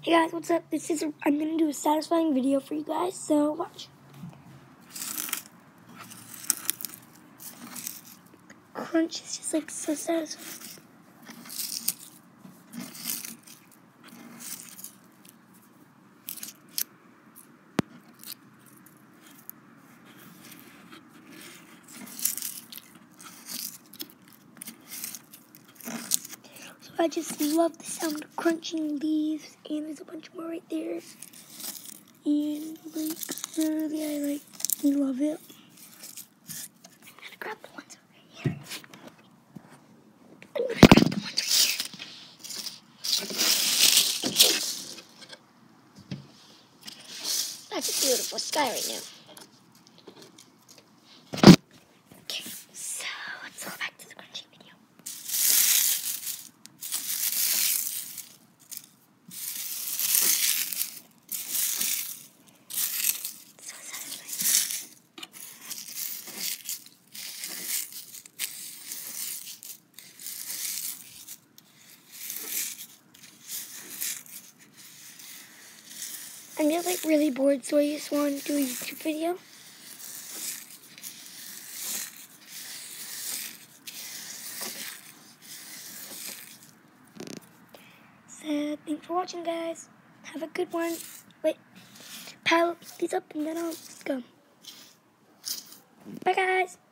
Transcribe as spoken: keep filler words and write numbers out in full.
Hey guys, what's up? This is, I'm going to do a satisfying video for you guys, so watch. Crunch is just like so satisfying. So I just love the sound of crunching leaves, and there's a bunch more right there. And like, really, I like, love it. I'm gonna grab the ones over here. I'm gonna grab the ones right here. That's a beautiful sky right now. Okay, so let's go back to the crunching video. So satisfying. I'm just like really bored, so I just want to do a YouTube video. So thanks for watching, guys. Have a good one. Wait, pile these up and then I'll go. Bye, guys.